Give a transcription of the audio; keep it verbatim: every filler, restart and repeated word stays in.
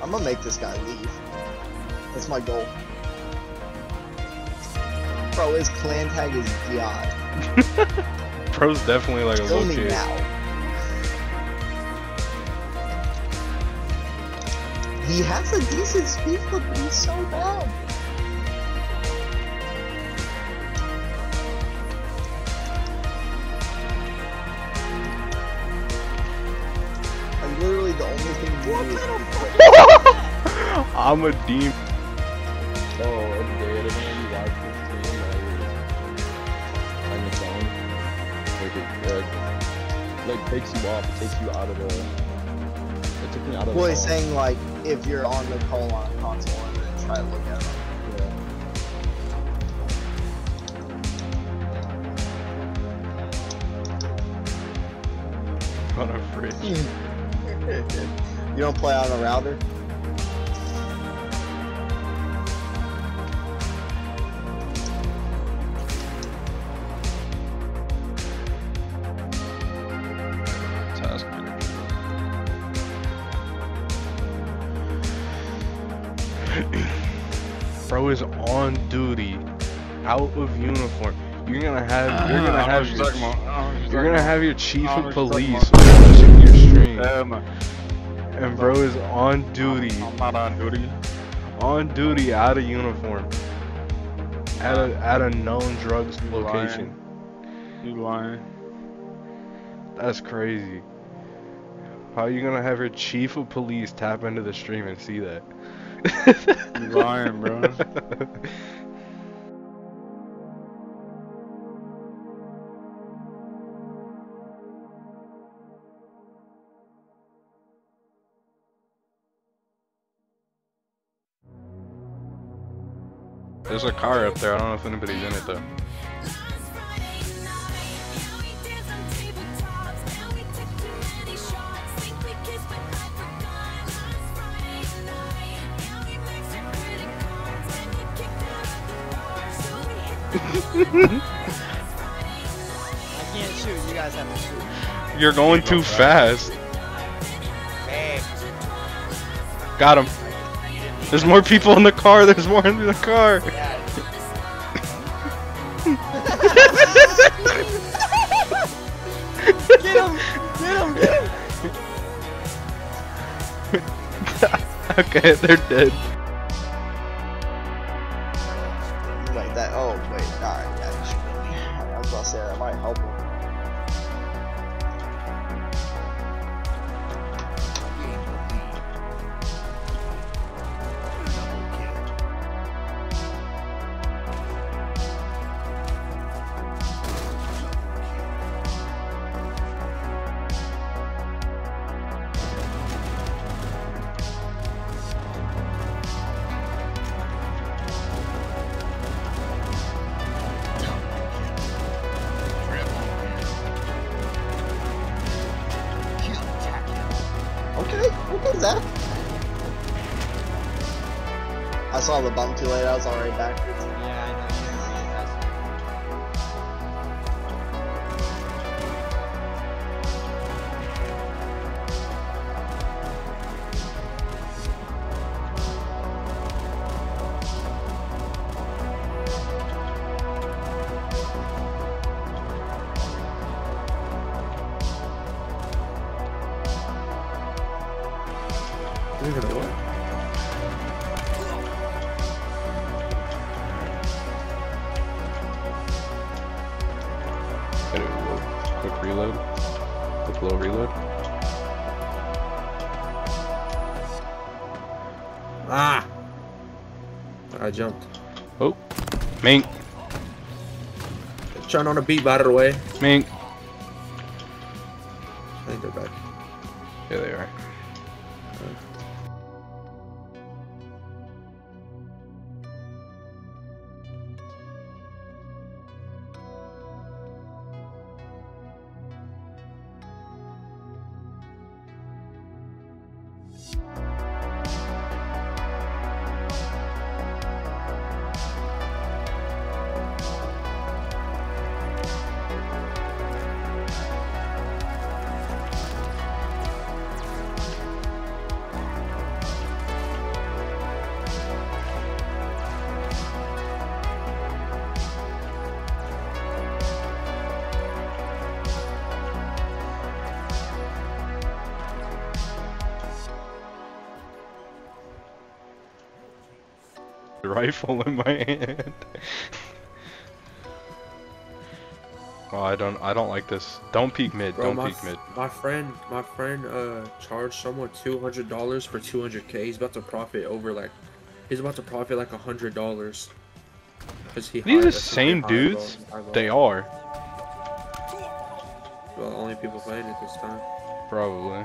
I'm gonna make this guy leave. That's my goal. Bro, his clan tag is Diod. Bro's definitely like a Kill little me kid. now. He has a decent speed flip, but he's so bad. Like, literally the only thing you do is... I'm a demon. Oh, every day, every time you watch this game, like, on your phone, like, it, uh, like, takes you off, it takes you out of the, it took me out of Well, the he's phone. saying, like, if you're on the call on console and then try to look at it. On a fridge. You don't play on a router? Task manager. Bro is on duty, out of uniform. You're gonna have, you're gonna have, your, you're gonna have your chief of police watching your stream, and bro is on duty, I'm not on duty. on duty, out of uniform, at a at a known drugs You location. You lying. That's crazy. How are you gonna have your chief of police tap into the stream and see that? You lying, bro. There's a car up there. I don't know if anybody's in it though. I can't shoot. You guys have to shoot. You're going too fast. Hey. Got him. There's more people in the car. There's more in the car. Get him! Get him! Get him! Okay, they're dead. Like that. Oh, wait. Alright, yeah, you should really. I was about to say that might help him. Okay, okay, Zach. I saw the bump too late, I was already backwards. Yeah, I know. You didn't see it fast enough. Leave it away. Gotta reload. Quick reload. Quick low reload. Ah! I jumped. Oh, Mink, Trying on a beat, by the way. Mink. I think they're back. Yeah, they are. rifle in my hand. Oh, I don't, I don't like this. Don't peek mid. Bro, don't my, peek mid. my friend, my friend, uh, charged someone two hundred dollars for two hundred K. He's about to profit over like, he's about to profit like a hundred dollars. Cause he. These hired, are I think same they hired dudes. Bo- hired Bo. They are Well, only people playing it this time. probably.